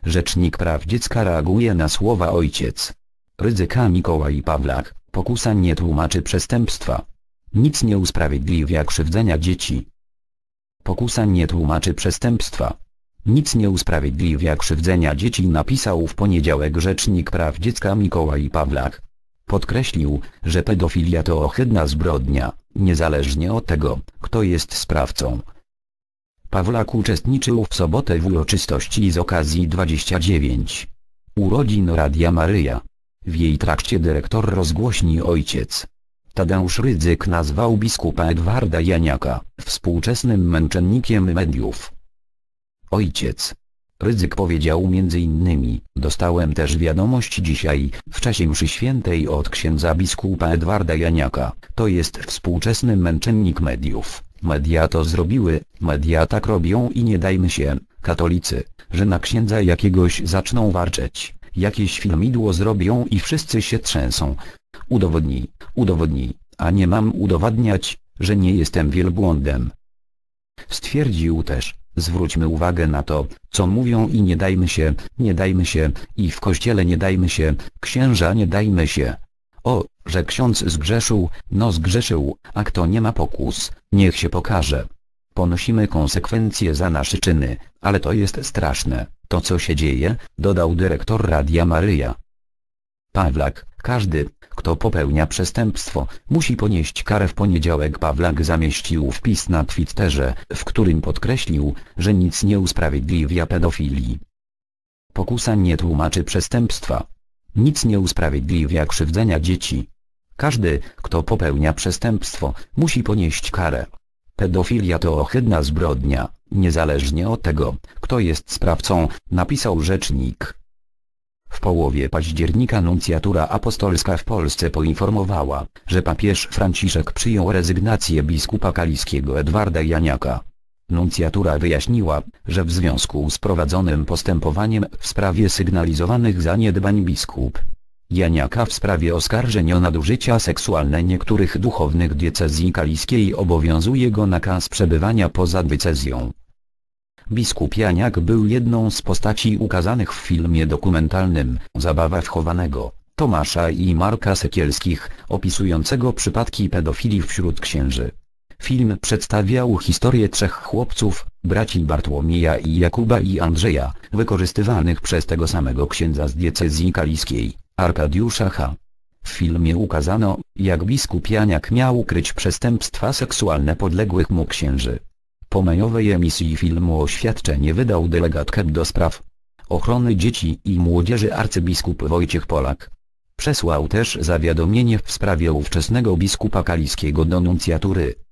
Rzecznik Praw Dziecka reaguje na słowa ojciec Rydzyka Mikołaj Pawlak. Pokusa nie tłumaczy przestępstwa. Nic nie usprawiedliwia krzywdzenia dzieci. Pokusa nie tłumaczy przestępstwa. Nic nie usprawiedliwia krzywdzenia dzieci, napisał w poniedziałek Rzecznik Praw Dziecka Mikołaj Pawlak. Podkreślił, że pedofilia to ohydna zbrodnia, niezależnie od tego, kto jest sprawcą. Pawlak uczestniczył w sobotę w uroczystości z okazji 29 urodzin Radia Maryja. W jej trakcie dyrektor rozgłośni ojciec Tadeusz Rydzyk nazwał biskupa Edwarda Janiaka współczesnym męczennikiem mediów. Ojciec Rydzyk powiedział m.in.: dostałem też wiadomość dzisiaj, w czasie mszy świętej od księdza biskupa Edwarda Janiaka, to jest współczesny męczennik mediów. Media to zrobiły, media tak robią i nie dajmy się, katolicy, że na księdza jakiegoś zaczną warczeć, jakieś filmidło zrobią i wszyscy się trzęsą. Udowodnij, a nie mam udowadniać, że nie jestem wielbłądem. Stwierdził też: zwróćmy uwagę na to, co mówią i nie dajmy się, i w kościele nie dajmy się, księża nie dajmy się. O, że ksiądz zgrzeszył, no zgrzeszył, a kto nie ma pokus, niech się pokaże. Ponosimy konsekwencje za nasze czyny, ale to jest straszne, to co się dzieje, dodał dyrektor Radia Maryja. Pawlak: każdy, kto popełnia przestępstwo, musi ponieść karę. W poniedziałek Pawlak zamieścił wpis na Twitterze, w którym podkreślił, że nic nie usprawiedliwia pedofilii. Pokusa nie tłumaczy przestępstwa. Nic nie usprawiedliwia krzywdzenia dzieci. Każdy, kto popełnia przestępstwo, musi ponieść karę. Pedofilia to ohydna zbrodnia, niezależnie od tego, kto jest sprawcą, napisał rzecznik. W połowie października nuncjatura apostolska w Polsce poinformowała, że papież Franciszek przyjął rezygnację biskupa kaliskiego Edwarda Janiaka. Nuncjatura wyjaśniła, że w związku z prowadzonym postępowaniem w sprawie sygnalizowanych zaniedbań biskup Janiaka w sprawie oskarżeń o nadużycia seksualne niektórych duchownych diecezji kaliskiej obowiązuje go nakaz przebywania poza diecezją. Biskup Janiak był jedną z postaci ukazanych w filmie dokumentalnym „Zabawa wchowanego” Tomasza i Marka Sekielskich, opisującego przypadki pedofilii wśród księży. Film przedstawiał historię trzech chłopców, braci Bartłomieja i Jakuba i Andrzeja, wykorzystywanych przez tego samego księdza z diecezji kaliskiej, Arkadiusza H. W filmie ukazano, jak biskup Janiak miał ukryć przestępstwa seksualne podległych mu księży. Po majowej emisji filmu oświadczenie wydał delegat KEP do spraw ochrony dzieci i młodzieży arcybiskup Wojciech Polak. Przesłał też zawiadomienie w sprawie ówczesnego biskupa kaliskiego do nuncjatury.